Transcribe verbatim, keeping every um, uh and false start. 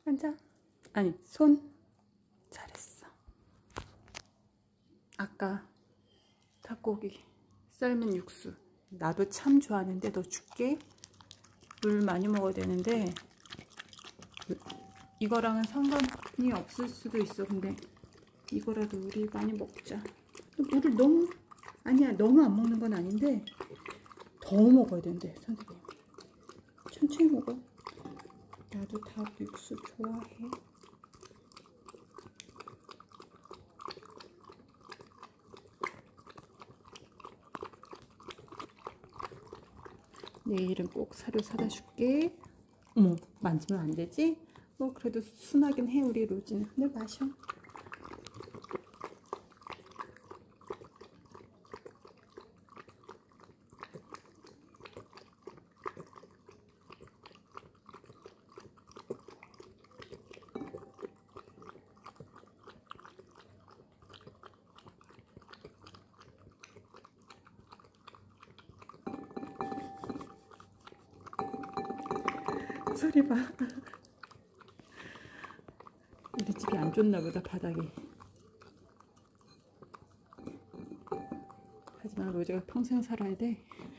앉아. 아니, 손. 잘했어. 아까 닭고기 삶은 육수 나도 참 좋아하는데 너 줄게. 물 많이 먹어야 되는데 이거랑은 상관이 없을 수도 있어. 근데 이거라도 우리 많이 먹자. 물을 너무, 아니야, 너무 안 먹는 건 아닌데 더 먹어야 된대 선생님. 천천히 먹어. 나도 닭 육수 좋아해. 내일은 꼭 사료 사다 줄게. 어머, 만지면 안 되지? 뭐 그래도 순하긴 해 우리 로지는. 근데 마셔. 소리 봐. 우리 집이 안 좋나 보다, 바닥이. 하지만 로제가 평생 살아야 돼.